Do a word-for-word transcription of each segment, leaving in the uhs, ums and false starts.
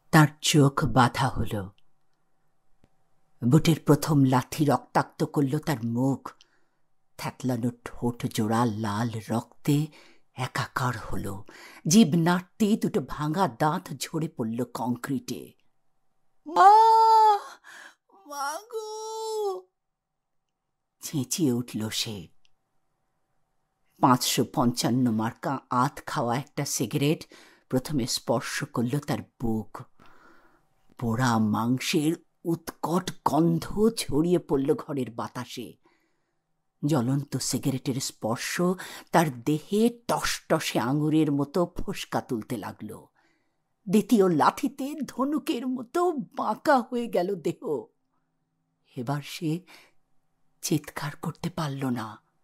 তার চোখ বাঁধা হল। বুটের প্রথম লাথি রক্তাক্ত করল তার মুখ। থ্যাতলানো ঠোঁট জোড়া লাল রক্তে একাকার হল। জিভ নাড়তে দুটো ভাঙা দাঁত ঝরে পড়ল কংক্রিটে। মা, মাগো, চেঁচিয়ে উঠল সে। পাঁচশো পঞ্চান্ন মার্কা আধ খাওয়া একটা সিগারেট প্রথমে স্পর্শ করল তার বুক। পোড়া মাংসের উৎকট গন্ধ ছড়িয়ে পড়ল ঘরের বাতাসে। জ্বলন্ত সিগারেটের স্পর্শ তার দেহে টসটসে আঙুরের মতো ফোসকা তুলতে লাগল। দ্বিতীয় লাথিতে ধনুকের মতো বাঁকা হয়ে গেল দেহ। এবার সে চিৎকার করতে পারল না।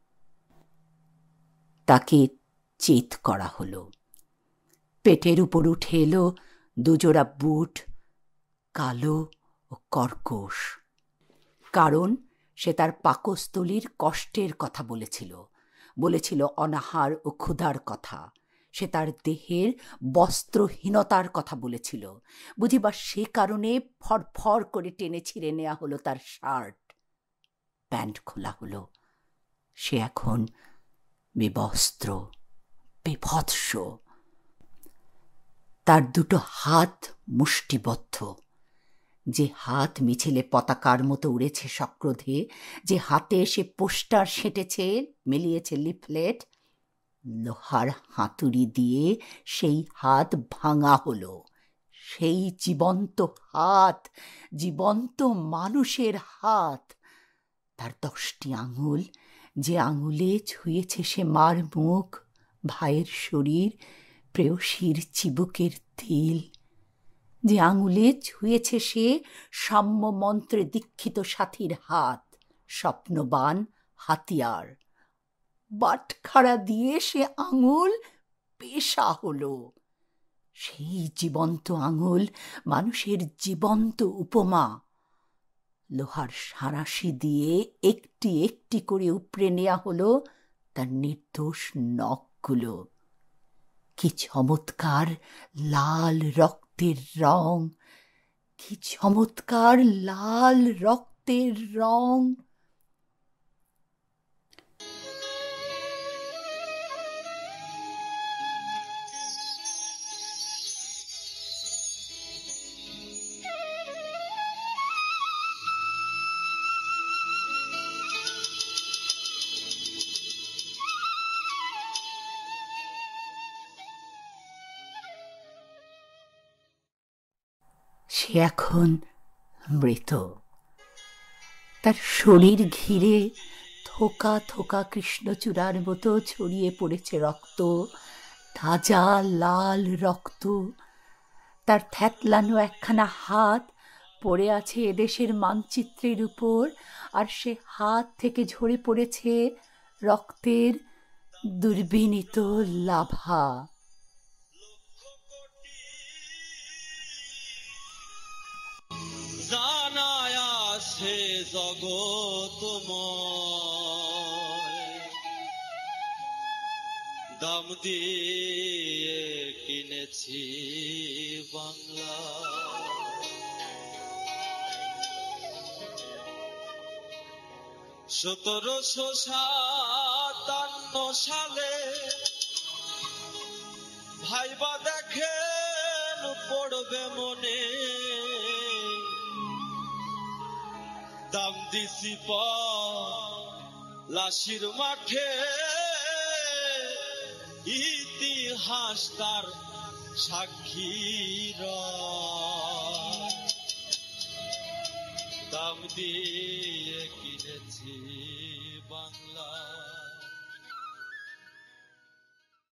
তাকে চিৎ করা হলো। পেটের উপর উঠে এলো দুজোড়া বুট, কালো ও কর্কশ। কারণ সে তার পাকস্থলীর কষ্টের কথা বলেছিল, বলেছিল অনাহার ও ক্ষুধার কথা। সে তার দেহের বস্ত্রহীনতার কথা বলেছিল। বুঝিবা সে কারণে ফরফর করে টেনে ছিঁড়ে নেওয়া হলো তার শার্ট। প্যান্ট খোলা হলো। সে এখন বিবস্ত্র, বিভৎস। তার দুটো হাত মুষ্টিবদ্ধ। যে হাত মিছিলে পতাকার মতো উড়েছে সক্রোধে, যে হাতে সে পোস্টার সেঁটেছে, মিলিয়েছে লিফলেট, লোহার হাতুড়ি দিয়ে সেই হাত ভাঙা হলো। সেই জীবন্ত হাত, জীবন্ত মানুষের হাত। তার দশটি আঙুল, যে আঙুলে ছুঁয়েছে সে মার মুখ, ভাইয়ের শরীর, প্রেয়সীর চিবুকের তিল। যে আঙুলে ছুঁয়েছে সে সাম্য মন্ত্রে দীক্ষিত সাথীর হাত, স্বপ্নবান হাতিয়ার। বাটখারা দিয়ে সে আঙুল পেশা হলো। সেই জীবন্ত আঙুল মানুষের জীবন্ত উপমা। লোহার সাঁড়াশি দিয়ে একটি একটি করে উপড়ে নেওয়া হলো তার নির্দোষ নখগুলো। কি চমৎকার লাল রক্তের রং, কি চমৎকার লাল রক্তের রং। সে এখন মৃত। তার শরীর ঘিরে থোকা থোকা কৃষ্ণচূড়ার মতো ছড়িয়ে পড়েছে রক্ত, তাজা লাল রক্ত। তার থ্যাতলানো একখানা হাত পড়ে আছে এদেশের মানচিত্রের উপর, আর সে হাত থেকে ঝরে পড়েছে রক্তের দুর্বিনীত লাভা। জানায়াছে জগতময়, দাম দিয়ে কিনেছি বাংলা। সতেরোশো সাতান্ন সালে ভাইবা দেখেন পড়বে মনে, দাম দিছি লাশির মাঠে, ইতিহাস তার সাক্ষীর। দাম দিয়ে কিনেছি বাংলা।